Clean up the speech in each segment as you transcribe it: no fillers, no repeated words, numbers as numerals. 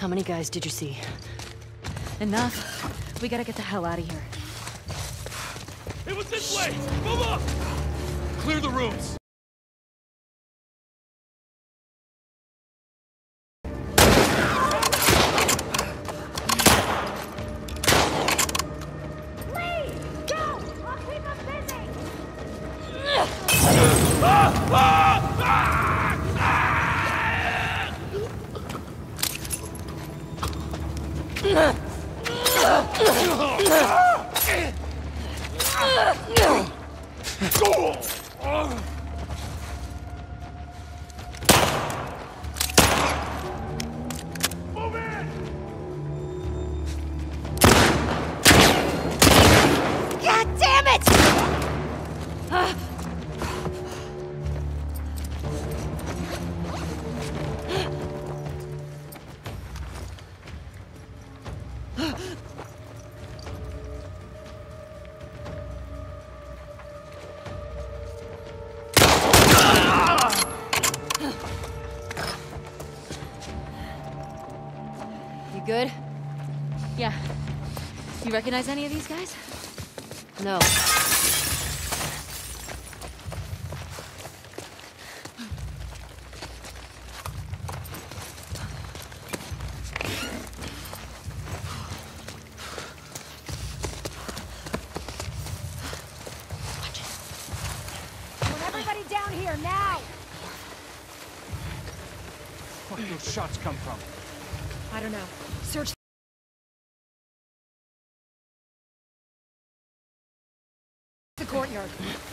many guys did you see? Enough. We gotta get the hell out of here. It was this way! Move up! Clear the rooms! You good? Yeah. You recognize any of these guys? No. Everybody down here, now! Where did those shots come from? I don't know. Search the courtyard.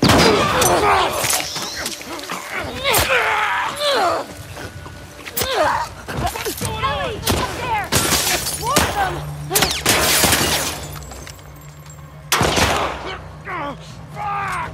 Ellie! Up there! More of them! Fuck!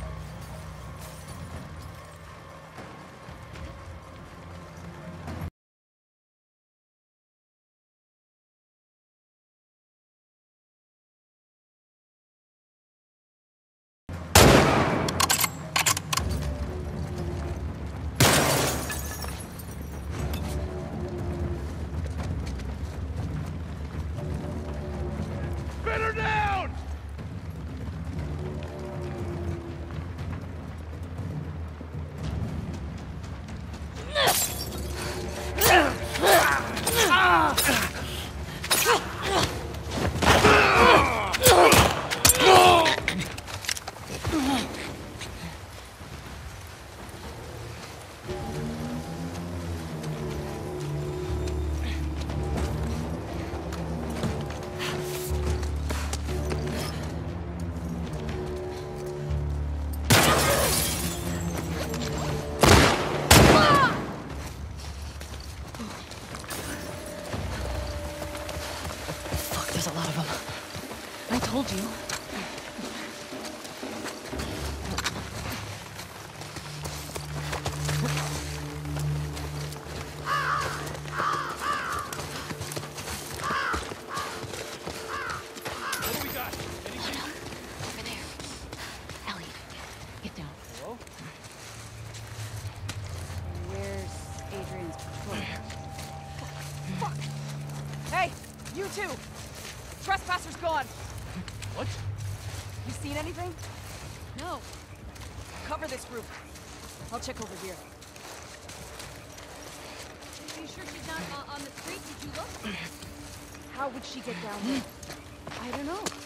Spin her down! Fuck, there's a lot of them. I told you. What do we got? Anything? Over there. Ellie, get down. Hello? Where's Adrian's patrol? Fuck! Hey, you two! Trespasser's gone! What? You seen anything? No. Cover this group. I'll check over here. Are you sure she's not on the street? Did you look? How would she get down there? I don't know.